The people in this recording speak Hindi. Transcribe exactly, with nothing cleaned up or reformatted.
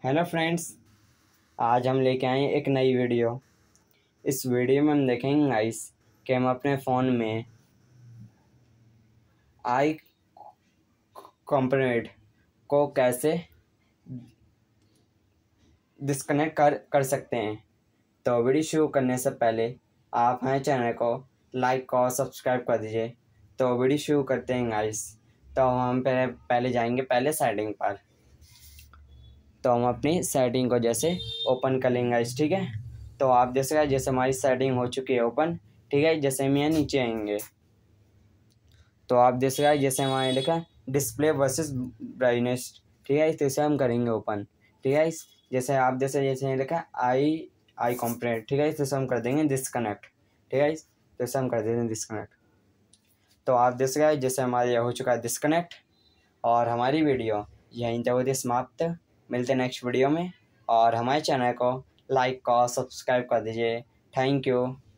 Hello friends. आज हम लेके आए हैं एक नई वीडियो। इस वीडियो में हम देखेंगे गाइस कि हम अपने फ़ोन में आई कंपोनेंट को कैसे डिस्कनेक्ट कर कर सकते हैं। तो वीडियो शुरू करने से पहले आप हमारे चैनल को लाइक और सब्सक्राइब कर दीजिए। तो वीडियो शुरू करते हैं गाइस। तो हम पहले पहले जाएंगे पहले सेटिंग पर। तो हम अपनी सेटिंग को जैसे ओपन कर लेंगे गाइस, ठीक है। तो आप जैसे जैसे हमारी सेटिंग हो चुकी है ओपन, ठीक है। जैसे हम यहाँ नीचे आएंगे तो आप जैसे जैसे हमारे लिखा डिस्प्ले वर्सेस ब्राइटनेस, ठीक है। तो इसे हम करेंगे ओपन, ठीक है। जैसे आप जैसे जैसे लिखा आई आई कंपोनेंट, ठीक है। तो हम कर देंगे डिस्कनेक्ट, ठीक है। तो इसे हम कर देंगे डिस्कनेक्ट। तो आप जैसे जैसे हमारे हो चुका है डिस्कनेक्ट और हमारी वीडियो यहीं तक होती समाप्त। मिलते हैं नेक्स्ट वीडियो में और हमारे चैनल को लाइक और सब्सक्राइब कर दीजिए। Thank you.